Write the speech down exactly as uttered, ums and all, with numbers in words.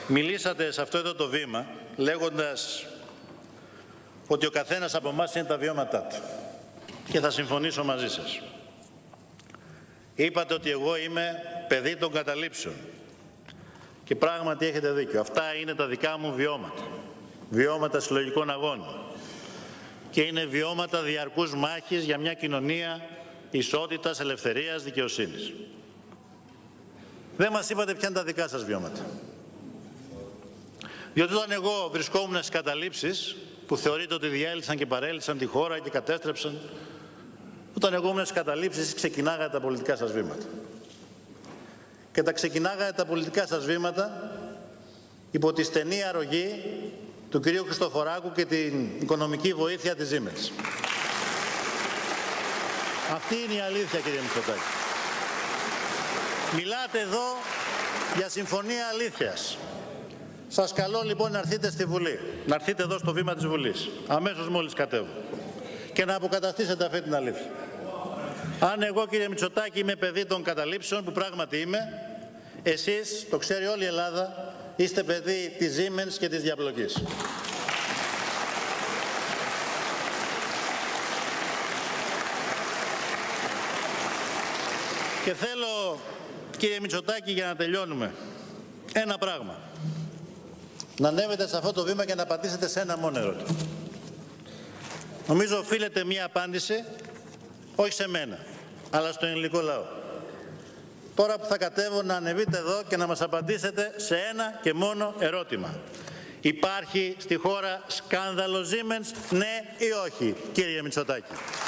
Μιλήσατε σε αυτό εδώ το βήμα λέγοντας ότι ο καθένας από εμάς είναι τα βιώματά του και θα συμφωνήσω μαζί σας. Είπατε ότι εγώ είμαι παιδί των καταλήψεων και πράγματι έχετε δίκιο. Αυτά είναι τα δικά μου βιώματα. Βιώματα συλλογικών αγώνων και είναι βιώματα διαρκούς μάχης για μια κοινωνία ισότητας, ελευθερίας, δικαιοσύνης. Δεν μας είπατε ποια είναι τα δικά σας βιώματα. Διότι όταν εγώ βρισκόμουν στις καταλήψεις, που θεωρείται ότι διέλυσαν και παρέλυσαν τη χώρα και κατέστρεψαν, όταν εγώ ήμουν στις καταλήψεις ξεκινάγατε τα πολιτικά σας βήματα. Και τα ξεκινάγατε τα πολιτικά σας βήματα υπό τη στενή αρρωγή του κυρίου Χριστοφοράκου και την οικονομική βοήθεια της Siemens. Αυτή είναι η αλήθεια, κύριε Μητσοτάκη. Μιλάτε εδώ για συμφωνία αλήθειας. Σας καλώ λοιπόν να έρθετε στη Βουλή, να έρθετε εδώ στο βήμα της Βουλής, αμέσως μόλις κατέβω, και να αποκαταστήσετε αυτή την αλήθεια. Αν εγώ, κύριε Μητσοτάκη, είμαι παιδί των καταλήψεων, που πράγματι είμαι, εσείς, το ξέρει όλη η Ελλάδα, είστε παιδί της Siemens και της διαπλοκής. Και θέλω, κύριε Μητσοτάκη, για να τελειώνουμε, ένα πράγμα. Να ανέβετε σε αυτό το βήμα και να απαντήσετε σε ένα μόνο ερώτημα. Νομίζω οφείλετε μία απάντηση, όχι σε μένα, αλλά στον ελληνικό λαό. Τώρα που θα κατέβω, να ανεβείτε εδώ και να μας απαντήσετε σε ένα και μόνο ερώτημα. Υπάρχει στη χώρα σκάνδαλο Siemens, ναι ή όχι, κύριε Μητσοτάκη?